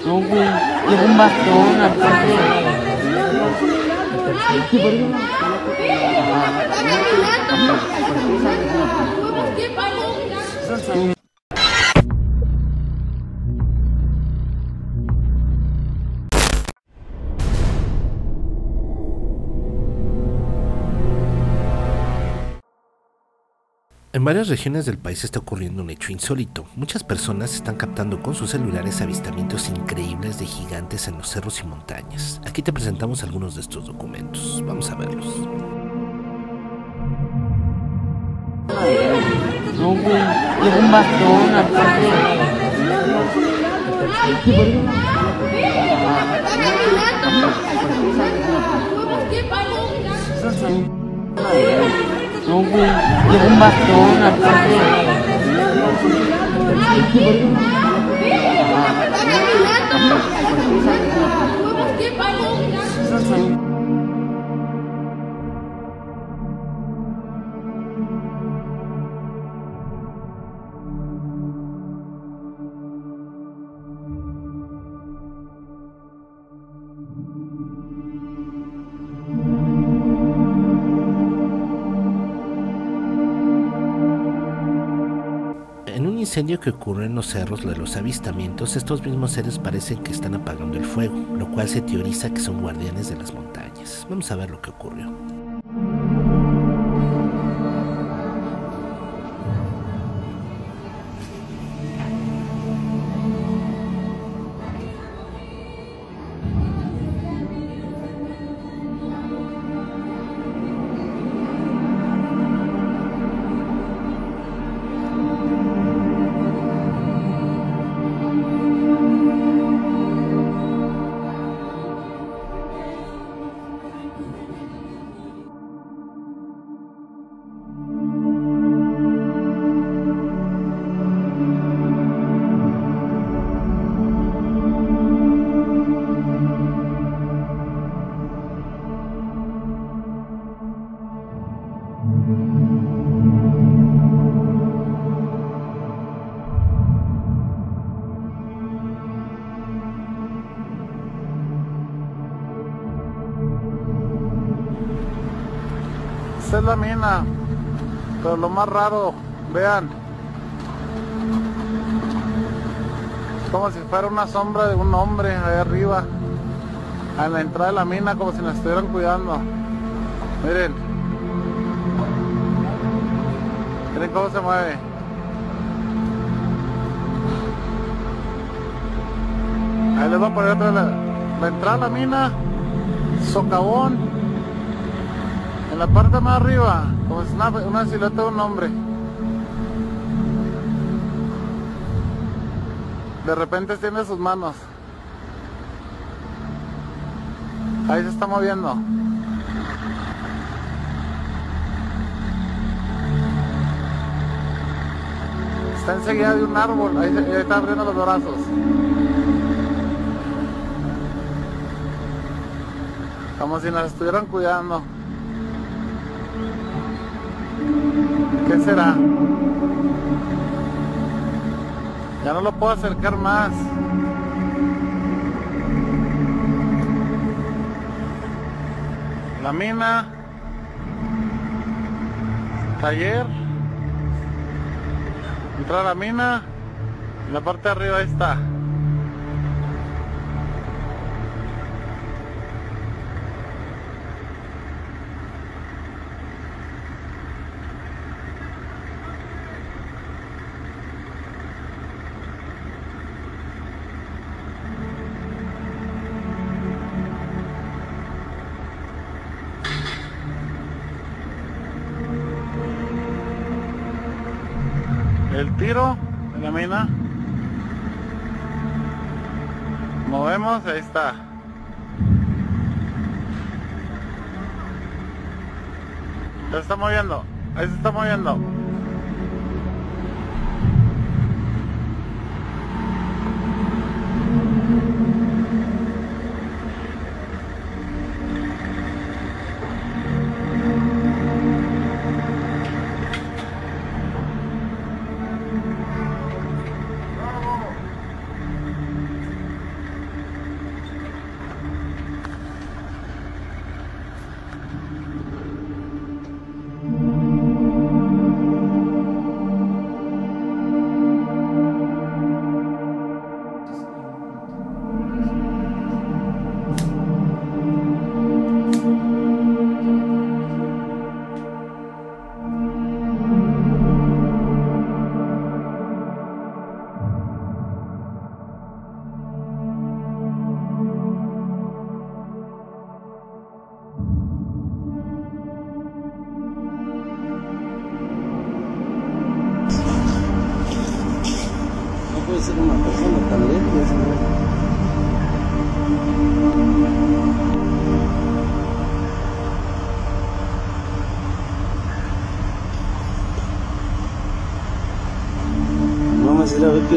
No, güey, llevo un bastón, aparte. Sí, por eso no. En varias regiones del país está ocurriendo un hecho insólito. Muchas personas están captando con sus celulares avistamientos increíbles de gigantes en los cerros y montañas. Aquí te presentamos algunos de estos documentos. Vamos a verlos. No, güey, llevo un bastón, aparte. Sí, por eso no. No, güey, llevo un bastón, aparte. Sí, por eso no. En un incendio que ocurre en los cerros de los avistamientos, estos mismos seres parecen que están apagando el fuego, lo cual se teoriza que son guardianes de las montañas. Vamos a ver lo que ocurrió. Esta es la mina, pero lo más raro, vean, es como si fuera una sombra de un hombre ahí arriba, a la entrada de la mina, como si nos estuvieran cuidando. Miren, miren cómo se mueve. Ahí les voy a poner otra la entrada a la mina, socavón. En la parte más arriba, como si una silueta de un hombre. De repente extiende sus manos. Ahí se está moviendo. Está enseguida de un árbol, ahí está abriendo los brazos. Como si nos estuvieran cuidando. ¿Qué será? Ya no lo puedo acercar más. La mina, taller, entrar a la mina, en la parte de arriba ahí está. El tiro de la mina. Movemos, ahí está. Ya se está moviendo, ahí se está moviendo.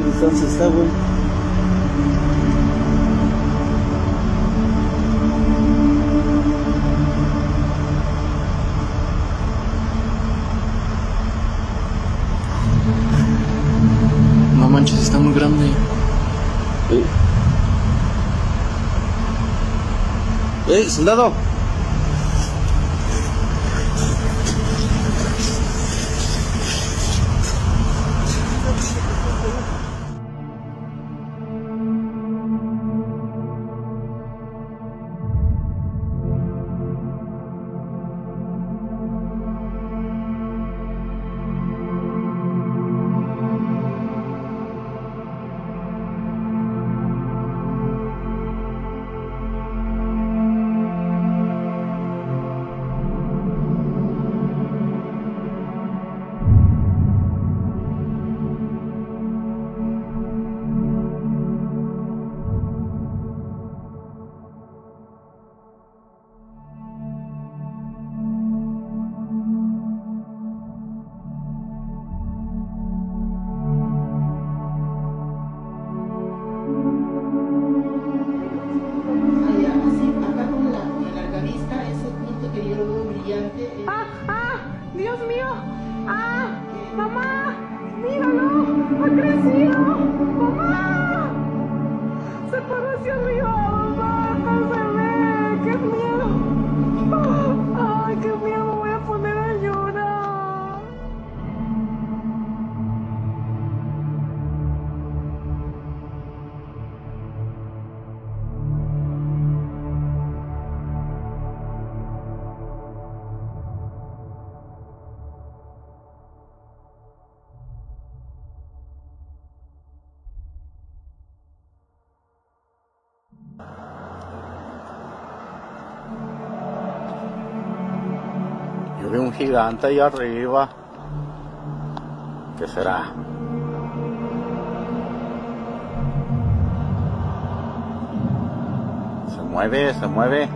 distancia está, güey. No manches, está muy grande. Soldado. ¡Dios mío! ¡Ah! ¡Mamá! ¡Míralo! ¡Ha crecido! ¡Mamá! ¡Se paró hacia arriba! ¡Mamá! ¡No se ve! ¡Qué miedo! ¡Ay, qué miedo! Me voy a poner a llorar. Yo vi un gigante ahí arriba. ¿Qué será? Se mueve, se mueve.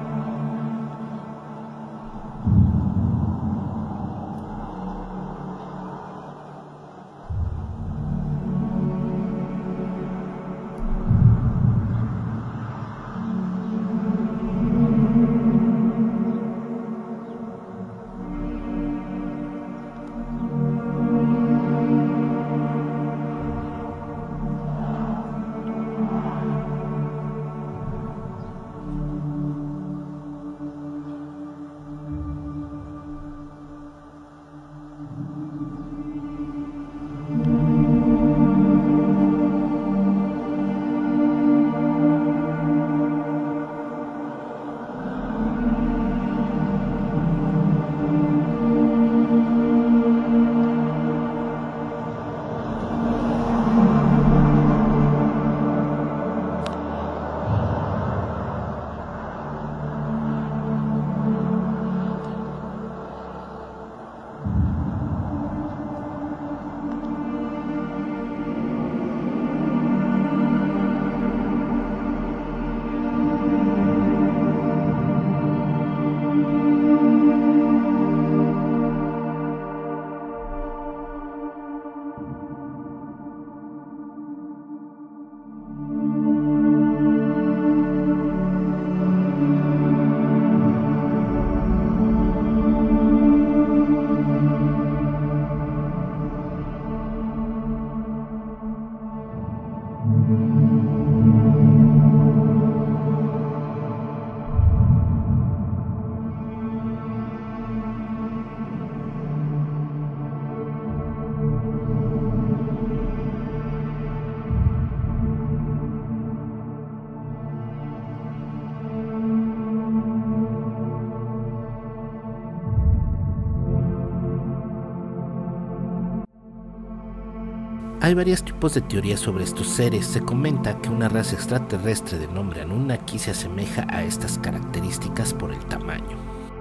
Hay varios tipos de teorías sobre estos seres. Se comenta que una raza extraterrestre de nombre Anunnaki se asemeja a estas características por el tamaño.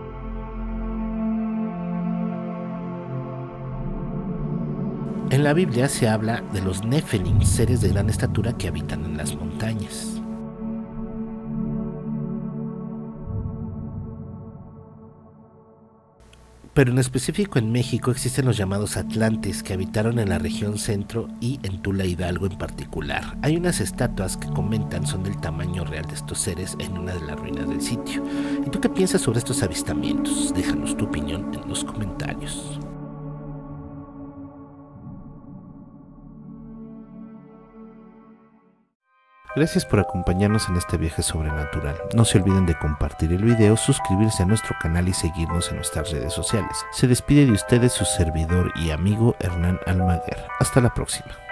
En la Biblia se habla de los Nephilim, seres de gran estatura que habitan en las montañas. Pero en específico en México existen los llamados atlantes que habitaron en la región centro y en Tula Hidalgo en particular. Hay unas estatuas que comentan son del tamaño real de estos seres en una de las ruinas del sitio. ¿Y tú qué piensas sobre estos avistamientos? Déjanos tu opinión en los comentarios. Gracias por acompañarnos en este viaje sobrenatural. No se olviden de compartir el video, suscribirse a nuestro canal y seguirnos en nuestras redes sociales. Se despide de ustedes su servidor y amigo Hernán Almaguer. Hasta la próxima.